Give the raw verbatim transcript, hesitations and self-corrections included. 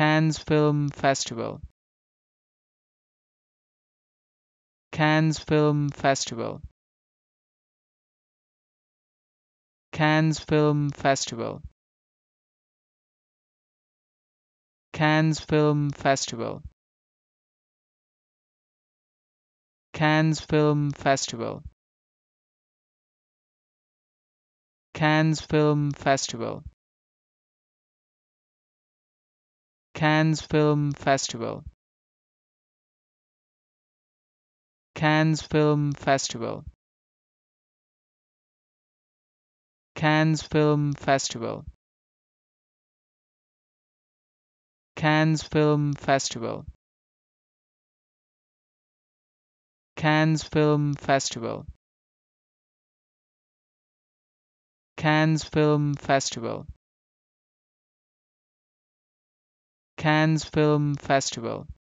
Cannes Film Festival, Cannes Film Festival, Cannes Film Festival, Cannes Film Festival, Cannes Film Festival, Cannes Film Festival, Cannes Film Festival, Cannes Film Festival, Cannes Film Festival, Cannes Film Festival, Cannes Film Festival, Cannes Film Festival, Cannes Film Festival,